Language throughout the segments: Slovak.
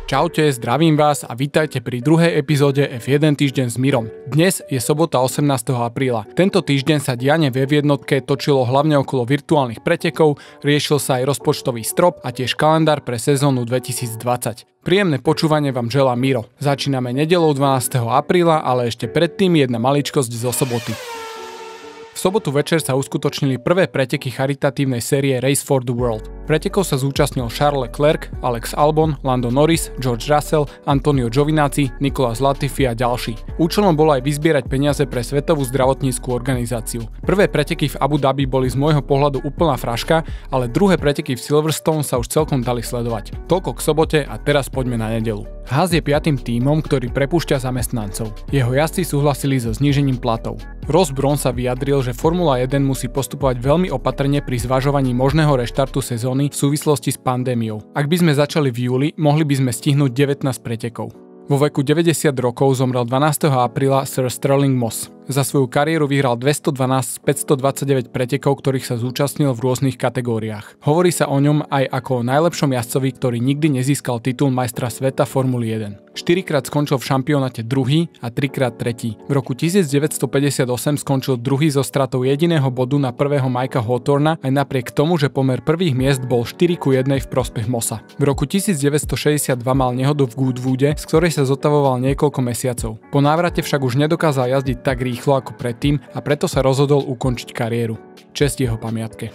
Čaute, zdravím vás a vítajte pri druhej epizóde F1 týždeň s Mirom. Dnes je sobota 18. apríla. Tento týždeň sa dianie v F1 točilo hlavne okolo virtuálnych pretekov, riešil sa aj rozpočtový strop a tiež kalendár pre sezónu 2020. Príjemné počúvanie vám želá Miro. Začíname nedeľou 12. apríla, ale ešte predtým jedna maličkosť zo soboty. V sobotu večer sa uskutočnili prvé preteky charitatívnej série Race for the World. Pretekov sa zúčastnil Charles Leclerc, Alex Albon, Lando Norris, George Russell, Antonio Giovinazzi, Nicolas Latifi a ďalší. Účelom bolo aj vyzbierať peniaze pre Svetovú zdravotníckú organizáciu. Prvé preteky v Abu Dhabi boli z môjho pohľadu úplná fraška, ale druhé preteky v Silverstone sa už celkom dali sledovať. Toľko k sobote a teraz poďme na nedeľu. Haas je 5. tímom, ktorý prepúšťa zamestnancov. Jeho jazdci súhlasili so znížením platov. Ross Brawn sa vyjadril, že Formula 1 musí postupovať veľmi opatrne pri zvažovaní možného reštartu sezóny v súvislosti s pandémiou. Ak by sme začali v júli, mohli by sme stihnúť 19 pretekov. Vo veku 90 rokov zomrel 12. apríla Sir Stirling Moss. Za svoju kariéru vyhral 212 z 529 pretekov, ktorých sa zúčastnil v rôznych kategóriách. Hovorí sa o ňom aj ako o najlepšom jazdcovi, ktorý nikdy nezískal titul majstra sveta Formuly 1. 4-krát skončil v šampionáte druhý a 3-krát tretí. V roku 1958 skončil druhý so stratou jediného bodu na prvého Mikea Hawthorna, aj napriek tomu, že pomer prvých miest bol 4:1 v prospech Mossa. V roku 1962 mal nehodu v Goodwoode, z ktorej sa zotavoval niekoľko mesiacov. Po návrate však už nedokázal jazdiť tak rýchlo ako predtým a preto sa rozhodol ukončiť kariéru. Česť jeho pamiatke.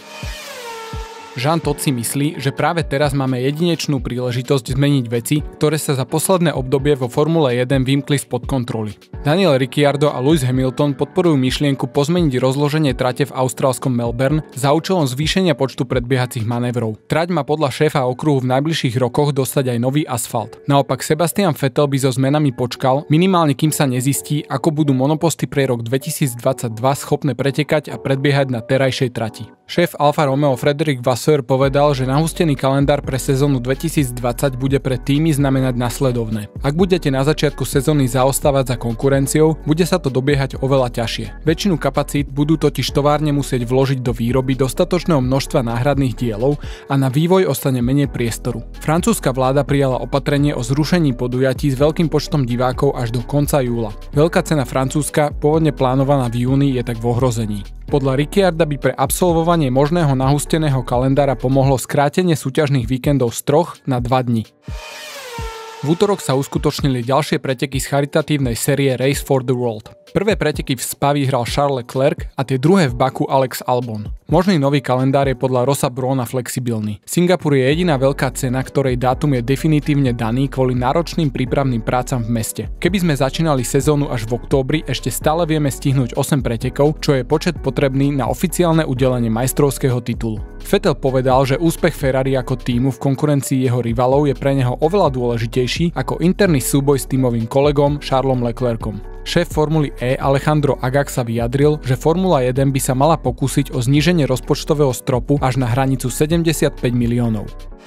Jean Todt si myslí, že práve teraz máme jedinečnú príležitosť zmeniť veci, ktoré sa za posledné obdobie vo Formule 1 vymkli spod kontroly. Daniel Ricciardo a Lewis Hamilton podporujú myšlienku pozmeniť rozloženie trate v austrálskom Melbourne za účelom zvýšenia počtu predbiehacích manévrov. Trať má podľa šéfa okruhu v najbližších rokoch dostať aj nový asfalt. Naopak Sebastian Vettel by so zmenami počkal, minimálne kým sa nezistí, ako budú monoposty pre rok 2022 schopné pretekať a predbiehať na terajšej trati. Šéf Alfa Romeo Frederick Vasseur povedal, že nahustený kalendár pre sezónu 2020 bude pre týmy znamenať nasledovné. Ak budete na začiatku sezóny zaostávať za konkurenciou, bude sa to dobiehať oveľa ťažšie. Väčšinu kapacít budú totiž továrne musieť vložiť do výroby dostatočného množstva náhradných dielov a na vývoj ostane menej priestoru. Francúzska vláda prijala opatrenie o zrušení podujatí s veľkým počtom divákov až do konca júla. Veľká cena Francúzska, pôvodne plánovaná v júni, je tak v ohrození. Podľa Ricciarda by pre absolvovanie možného nahusteného kalendára pomohlo skrátenie súťažných víkendov z 3 na 2 dni. V útorok sa uskutočnili ďalšie preteky z charitatívnej série Race for the World. Prvé preteky v Spa vyhral Charles Leclerc a tie druhé v Baku Alex Albon. Možný nový kalendár je podľa Rossa Browna flexibilný. Singapur je jediná veľká cena, ktorej dátum je definitívne daný kvôli náročným prípravným prácam v meste. Keby sme začínali sezónu až v októbri, ešte stále vieme stihnúť 8 pretekov, čo je počet potrebný na oficiálne udelenie majstrovského titulu. Vettel povedal, že úspech Ferrari ako tímu v konkurencii jeho rivalov je pre neho oveľa dôležitejší ako interný súboj s tímovým kolegom Charlesom Leclercom. Šéf Formuly E Alejandro Agag sa vyjadril, že Formula 1 by sa mala pokúsiť o zníženie rozpočtového stropu až na hranicu 75 miliónov.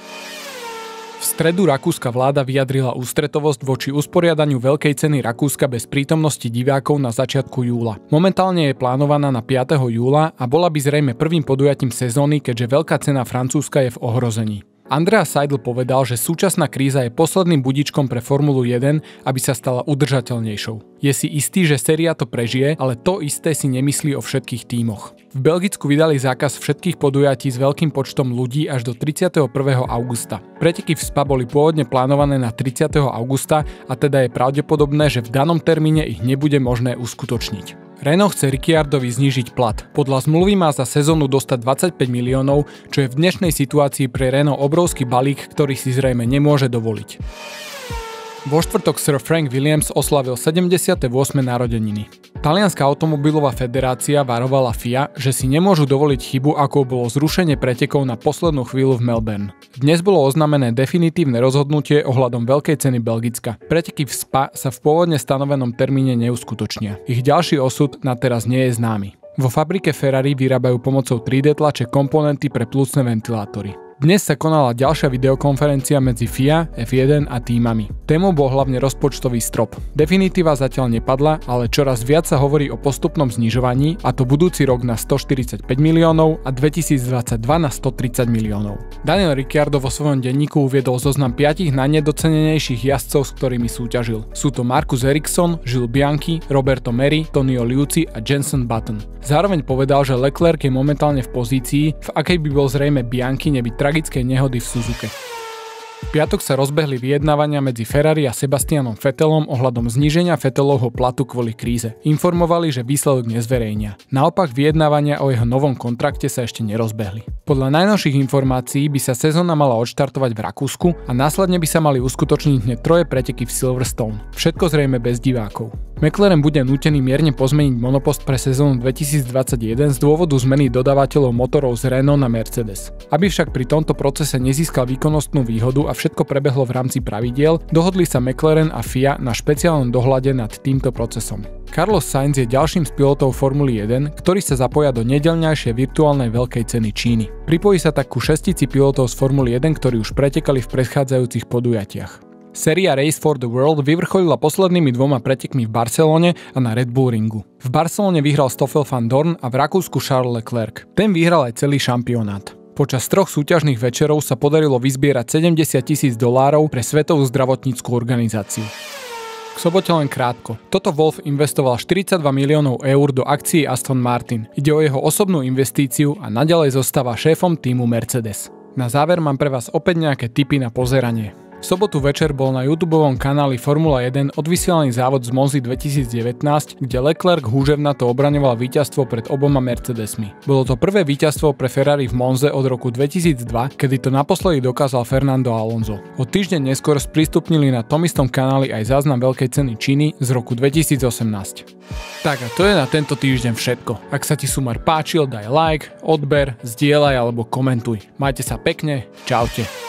V stredu rakúska vláda vyjadrila ústretovosť voči usporiadaniu Veľkej ceny Rakúska bez prítomnosti divákov na začiatku júla. Momentálne je plánovaná na 5. júla a bola by zrejme prvým podujatím sezóny, keďže Veľká cena Francúzska je v ohrození. Andrea Seidl povedal, že súčasná kríza je posledným budičkom pre Formulu 1, aby sa stala udržateľnejšou. Je si istý, že séria to prežije, ale to isté si nemyslí o všetkých tímoch. V Belgicku vydali zákaz všetkých podujatí s veľkým počtom ľudí až do 31. augusta. Preteky v Spa boli pôvodne plánované na 30. augusta a teda je pravdepodobné, že v danom termíne ich nebude možné uskutočniť. Renault chce Ricciardovi znížiť plat. Podľa zmluvy má za sezónu dostať 25 miliónov, čo je v dnešnej situácii pre Renault obrovský balík, ktorý si zrejme nemôže dovoliť. Vo štvrtok Sir Frank Williams oslavil 78. narodeniny. Talianska automobilová federácia varovala FIA, že si nemôžu dovoliť chybu, ako bolo zrušenie pretekov na poslednú chvíľu v Melbourne. Dnes bolo oznámené definitívne rozhodnutie ohľadom Veľkej ceny Belgicka. Preteky v Spa sa v pôvodne stanovenom termíne neuskutočnia. Ich ďalší osud na teraz nie je známy. Vo fabrike Ferrari vyrábajú pomocou 3D tlače komponenty pre pľucné ventilátory. Dnes sa konala ďalšia videokonferencia medzi FIA, F1 a tímami. Témou bol hlavne rozpočtový strop. Definitíva zatiaľ nepadla, ale čoraz viac sa hovorí o postupnom znižovaní, a to budúci rok na 145 miliónov a 2022 na 130 miliónov. Daniel Ricciardo vo svojom denníku uviedol zoznam 5 najnedocenenejších jazdcov, s ktorými súťažil. Sú to Marcus Ericsson, Jules Bianchi, Roberto Merhi, Tonio Liuzzi a Jenson Button. Zároveň povedal, že Leclerc je momentálne v pozícii, v akej by bol zrejme Bianchi nebyť tragickej nehody v Suzuke. V piatok sa rozbehli vyjednávania medzi Ferrari a Sebastianom Vettelom ohľadom zníženia Vettelovho platu kvôli kríze. Informovali, že výsledok nezverejnia. Naopak vyjednávania o jeho novom kontrakte sa ešte nerozbehli. Podľa najnovších informácií by sa sezóna mala odštartovať v Rakúsku a následne by sa mali uskutočniť hneď 3 preteky v Silverstone. Všetko zrejme bez divákov. McLaren bude nútený mierne pozmeniť monopost pre sezónu 2021 z dôvodu zmeny dodávateľov motorov z Renault na Mercedes. Aby však pri tomto procese nezískal výkonnostnú výhodu a všetko prebehlo v rámci pravidiel, dohodli sa McLaren a FIA na špeciálnom dohľade nad týmto procesom. Carlos Sainz je ďalším z pilotov Formuly 1, ktorí sa zapoja do nedeľňajšej virtuálnej veľkej ceny Číny. Pripojí sa tak ku šestici pilotov z Formuly 1, ktorí už pretekali v predchádzajúcich podujatiach. Séria Race for the World vyvrcholila poslednými 2 pretekmi v Barcelone a na Red Bull ringu. V Barcelone vyhral Stoffel van Dorn a v Rakúsku Charles Leclerc. Ten vyhral aj celý šampionát. Počas 3 súťažných večerov sa podarilo vyzbierať $70,000 pre Svetovú zdravotnícku organizáciu. K sobote len krátko. Toto Wolff investoval 42 miliónov eur do akcií Aston Martin. Ide o jeho osobnú investíciu a naďalej zostáva šéfom týmu Mercedes. Na záver mám pre vás opäť nejaké tipy na pozeranie. V sobotu večer bol na YouTubeovom kanáli Formula 1 odvysielaný závod z Monzy 2019, kde Leclerc húževnato obraňoval víťazstvo pred oboma Mercedesmi. Bolo to prvé víťazstvo pre Ferrari v Monze od roku 2002, kedy to naposledy dokázal Fernando Alonso. O týždeň neskôr sprístupnili na tom istom kanáli aj záznam veľkej ceny Číny z roku 2018. Tak a to je na tento týždeň všetko. Ak sa ti sumár páčil, daj like, odber, zdieľaj alebo komentuj. Majte sa pekne, čaute.